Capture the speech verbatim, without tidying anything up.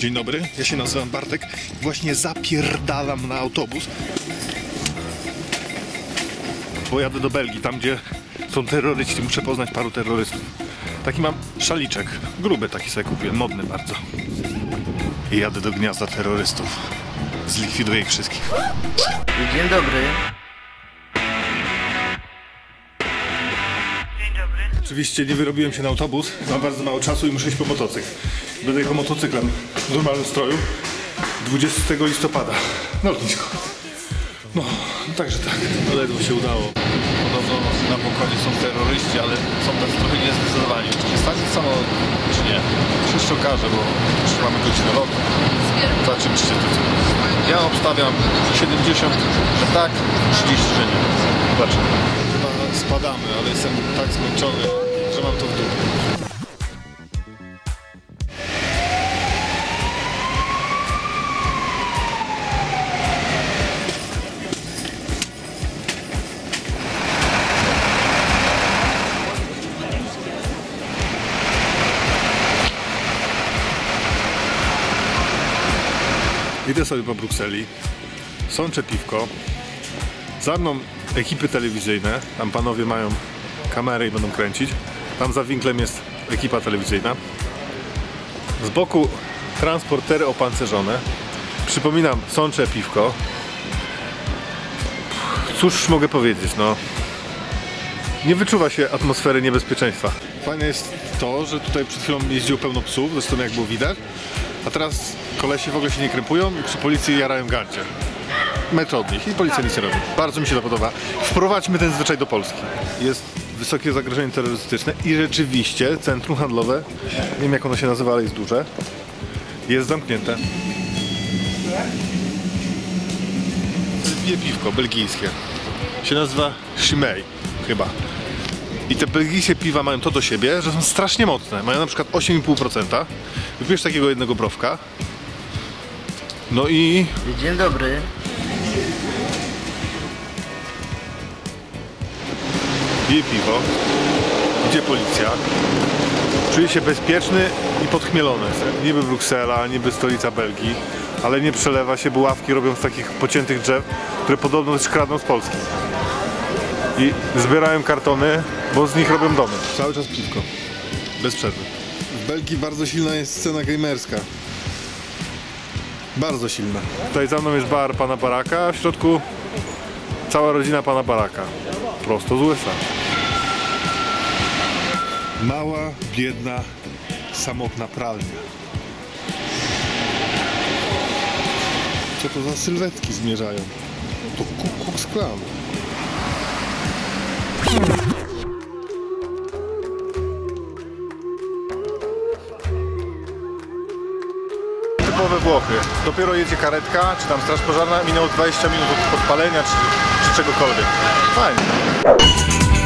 Dzień dobry, ja się nazywam Bartek. Właśnie zapierdalam na autobus, bo jadę do Belgii, tam gdzie są terroryści. Muszę poznać paru terrorystów. Taki mam szaliczek, gruby taki sobie kupiłem, modny bardzo. I jadę do gniazda terrorystów. Zlikwiduję ich wszystkich. Dzień dobry. Oczywiście nie wyrobiłem się na autobus, mam bardzo mało czasu i muszę iść po motocykl. Będę jechał motocyklem w normalnym stroju dwudziestego listopada na lotnisko. No, także tak. Ledwo się udało. Podobno na pokładzie są terroryści, ale są tacy trochę niezdecydowani. Czy stanie samo, czy nie? Się jeszcze okaże, bo już mamy godzinę lotu. Zobaczymy, czy się to co. Ja obstawiam siedemdziesiąt, że tak, trzydzieści, że nie. Zobaczymy. Chyba spadamy, ale jestem tak zmęczony, że mam to w dupie. Idę sobie po Brukseli, sączę piwko, za mną ekipy telewizyjne, tam panowie mają kamerę i będą kręcić, tam za winklem jest ekipa telewizyjna, z boku transportery opancerzone, przypominam, sączę piwko, cóż mogę powiedzieć, no, nie wyczuwa się atmosfery niebezpieczeństwa. Fajne jest to, że tutaj przed chwilą jeździło pełno psów, zresztą jak było widać, a teraz kolesi w ogóle się nie krępują i przy policji jarają gardzie. Metr od nich i policja nic nie robi. Bardzo mi się to podoba. Wprowadźmy ten zwyczaj do Polski. Jest wysokie zagrożenie terrorystyczne i rzeczywiście centrum handlowe, nie wiem jak ono się nazywa, ale jest duże, jest zamknięte. Piję piwko belgijskie. Się nazywa Chimay chyba. I te belgijskie piwa mają to do siebie, że są strasznie mocne. Mają na przykład osiem i pół procent. Wypijesz takiego jednego browka. No i... Dzień dobry. Piję piwo. Idzie policja. Czuję się bezpieczny i podchmielony. Niby Bruksela, niby stolica Belgii, ale nie przelewa się, bo ławki robią z takich pociętych drzew, które podobno też kradną z Polski. I zbierają kartony, bo z nich robią domy. Cały czas piwko. Bez przerwy. W Belgii bardzo silna jest scena gamerska. Bardzo silna. Tutaj za mną jest bar pana Baraka, a w środku cała rodzina pana Baraka. Prosto z U S A. Mała, biedna, samotna pralnia. Co to za sylwetki zmierzają? To Ku Klux Klan. Typowe Włochy. Dopiero jedzie karetka, czy tam straż pożarna, minęło dwadzieścia minut od podpalenia, czy, czy czegokolwiek. Fajnie.